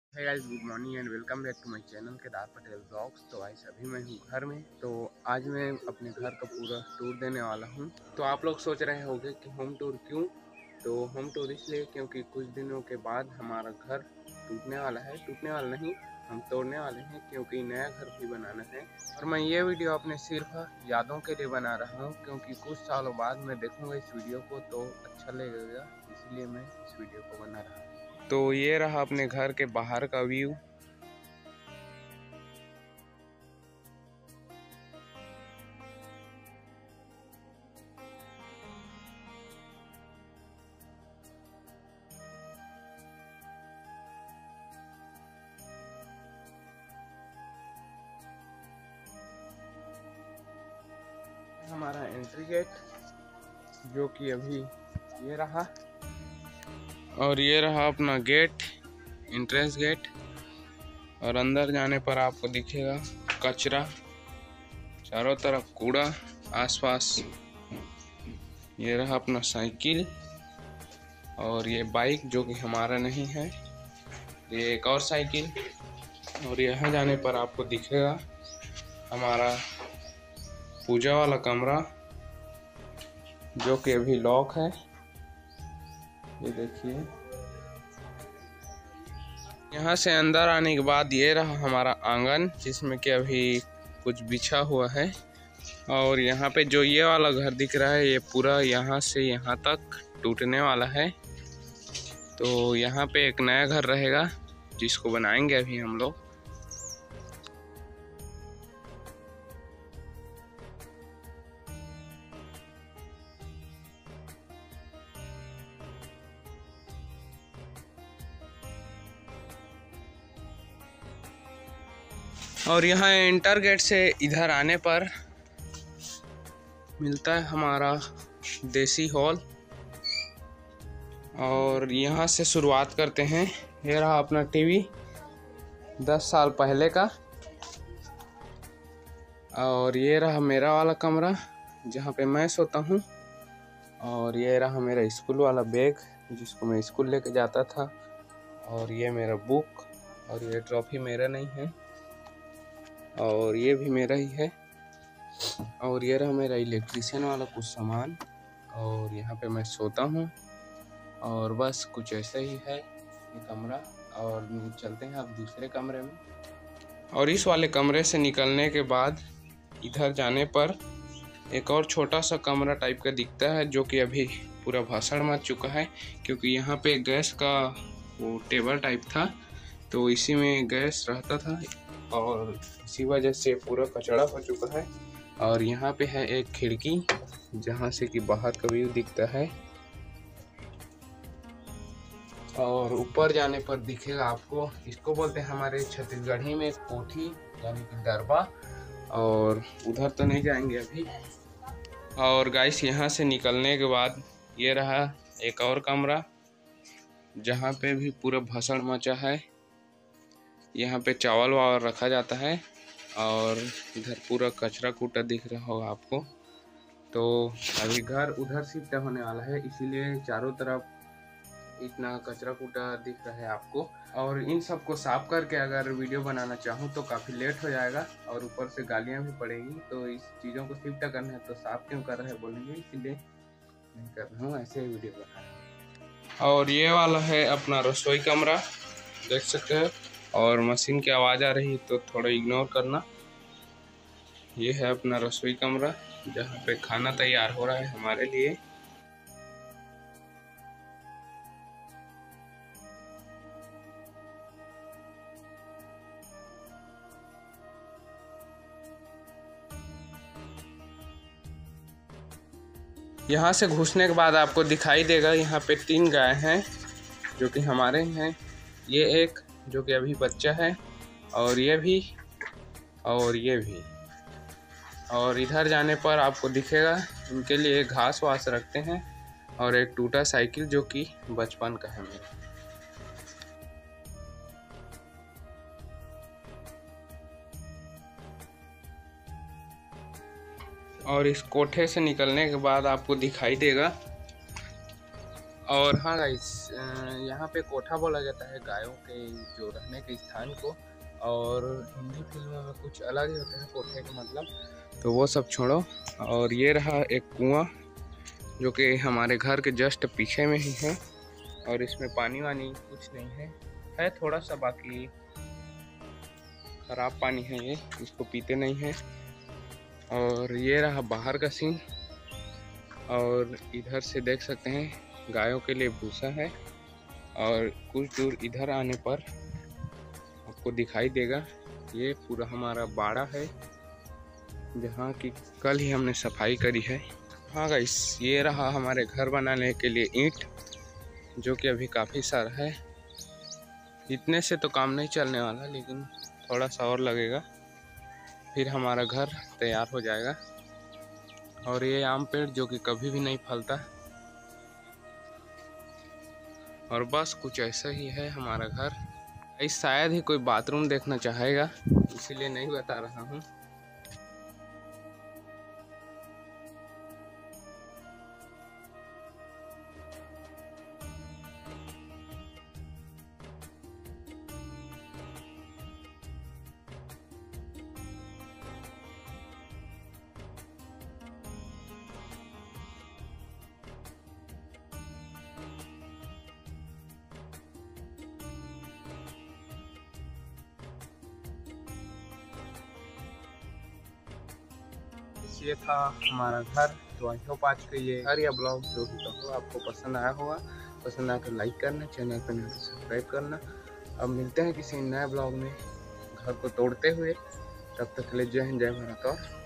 Hey guys, good morning and welcome back to my channel Kedar Patel vlogs. तो guys अभी मैं हूँ घर में। तो आज मैं अपने घर का पूरा टूर देने वाला हूँ। तो आप लोग सोच रहे होंगे कि होम टूर क्यों। तो होम टूर इसलिए क्योंकि कुछ दिनों के बाद हमारा घर टूटने वाला है। टूटने वाला नहीं, हम तोड़ने वाले हैं क्योंकि नया घर भी बनाना है। और मैं ये वीडियो अपने सिर्फ यादों के लिए बना रहा हूँ क्योंकि कुछ सालों बाद मैं देखूँगा इस वीडियो को तो अच्छा लगेगा, इसलिए मैं इस वीडियो को बना रहा हूँ। तो ये रहा अपने घर के बाहर का व्यू। हमारा एंट्री गेट जो कि अभी ये रहा, और ये रहा अपना गेट, एंट्रेंस गेट। और अंदर जाने पर आपको दिखेगा कचरा, चारों तरफ कूड़ा आसपास। ये रहा अपना साइकिल, और ये बाइक जो कि हमारा नहीं है, ये एक और साइकिल। और यहाँ जाने पर आपको दिखेगा हमारा पूजा वाला कमरा जो कि अभी लॉक है। ये देखिए, यहाँ से अंदर आने के बाद ये रहा हमारा आंगन जिसमें कि अभी कुछ बिछा हुआ है। और यहाँ पे जो ये वाला घर दिख रहा है, ये पूरा यहाँ से यहाँ तक टूटने वाला है। तो यहाँ पे एक नया घर रहेगा जिसको बनाएंगे अभी हम लोग। और यहाँ एंटर गेट से इधर आने पर मिलता है हमारा देसी हॉल। और यहाँ से शुरुआत करते हैं। ये रहा अपना टीवी 10 साल पहले का। और ये रहा मेरा वाला कमरा जहाँ पे मैं सोता हूँ। और ये रहा मेरा स्कूल वाला बैग जिसको मैं स्कूल लेके जाता था। और ये मेरा बुक, और ये ट्रॉफी मेरा नहीं है, और ये भी मेरा ही है। और ये रहा मेरा इलेक्ट्रिशियन वाला कुछ सामान। और यहाँ पे मैं सोता हूँ। और बस कुछ ऐसा ही है ये कमरा। और चलते हैं अब दूसरे कमरे में। और इस वाले कमरे से निकलने के बाद इधर जाने पर एक और छोटा सा कमरा टाइप का दिखता है जो कि अभी पूरा भाषण मच चुका है क्योंकि यहाँ पे गैस का वो टेबल टाइप था, तो इसी में गैस रहता था और इसी वजह से पूरा कचड़ा हो चुका है। और यहाँ पे है एक खिड़की जहाँ से कि बाहर का व्यू दिखता है। और ऊपर जाने पर दिखेगा आपको, इसको बोलते हैं हमारे छत्तीसगढ़ी में कोठी यानी कि दरबा। और उधर तो नहीं जाएंगे अभी। और गाइस यहाँ से निकलने के बाद ये रहा एक और कमरा जहाँ पे भी पूरा भसड़ मचा है। यहाँ पे चावल वावल रखा जाता है। और इधर पूरा कचरा कूटा दिख रहा होगा आपको। तो अभी घर उधर शिफ्ट होने वाला है, इसीलिए चारों तरफ इतना कचरा कूटा दिख रहा है आपको। और इन सब को साफ करके अगर वीडियो बनाना चाहूँ तो काफ़ी लेट हो जाएगा और ऊपर से गालियाँ भी पड़ेगी। तो इस चीज़ों को शिफ्ट करना है तो साफ क्यों कर रहे हैं बोलेंगे, इसीलिए नहीं कर रहा हूँ, ऐसे ही वीडियो बना रहा हूँ। और ये वाला है अपना रसोई कमरा, देख सकते हैं। और मशीन की आवाज़ आ रही है तो थोड़ा इग्नोर करना। ये है अपना रसोई कमरा जहाँ पे खाना तैयार हो रहा है हमारे लिए। यहाँ से घुसने के बाद आपको दिखाई देगा यहाँ पे 3 गाय हैं जो कि हमारे हैं। ये एक जो कि अभी बच्चा है, और ये भी, और ये भी। और इधर जाने पर आपको दिखेगा इनके लिए घास वास रखते हैं। और एक टूटा साइकिल जो कि बचपन का है मेरा। और इस कोठे से निकलने के बाद आपको दिखाई देगा और हाँ गाइस, यहाँ पे कोठा बोला जाता है गायों के जो रहने के स्थान को, और हिंदी फिल्मों में कुछ अलग ही होता है कोठे का मतलब, तो वो सब छोड़ो। और ये रहा एक कुआं जो कि हमारे घर के जस्ट पीछे में ही है, और इसमें पानी वानी कुछ नहीं है थोड़ा सा, बाकी खराब पानी है ये, इसको पीते नहीं है। और ये रहा बाहर का सीन, और इधर से देख सकते हैं गायों के लिए भूसा है, और कुछ दूर इधर आने पर आपको दिखाई देगा ये पूरा हमारा बाड़ा है, जहाँ की कल ही हमने सफाई करी है। हाँ गाइस, ये रहा हमारे घर बनाने के लिए ईंट, जो कि अभी काफ़ी सारा है। इतने से तो काम नहीं चलने वाला, लेकिन थोड़ा सा और लगेगा, फिर हमारा घर तैयार हो जाएगा। और ये आम पेड़ जो कि कभी भी नहीं फलता, और बस कुछ ऐसा ही है हमारा घर। इस शायद ही कोई बाथरूम देखना चाहेगा, इसीलिए नहीं बता रहा हूँ। ये था हमारा घर। तो आई होप आज का ये घर या ब्लॉग जो भी कहो आपको पसंद आया होगा। पसंद आया तो लाइक करना, चैनल पर नहीं तो सब्सक्राइब करना। अब मिलते हैं किसी नए ब्लॉग में घर को तोड़ते हुए। तब तक के लिए जय हिंद, जय भारत और